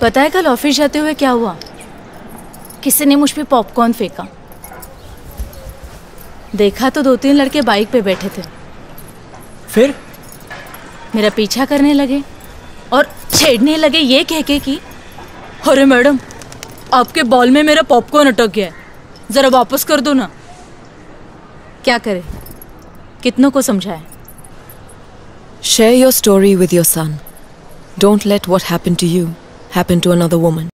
पता है कल ऑफिस जाते हुए क्या हुआ? किसी ने मुझ पे पॉपकॉर्न फेंका। देखा तो 2-3 लड़के बाइक पे बैठे थे। फिर मेरा पीछा करने लगे और छेड़ने लगे ये कह के कि अरे मैडम, आपके बॉल में मेरा पॉपकॉर्न अटक गया है, जरा वापस कर दो ना। क्या करे, कितनों को समझाए? Share your story with your son. Don't let what happened to you happen to another woman.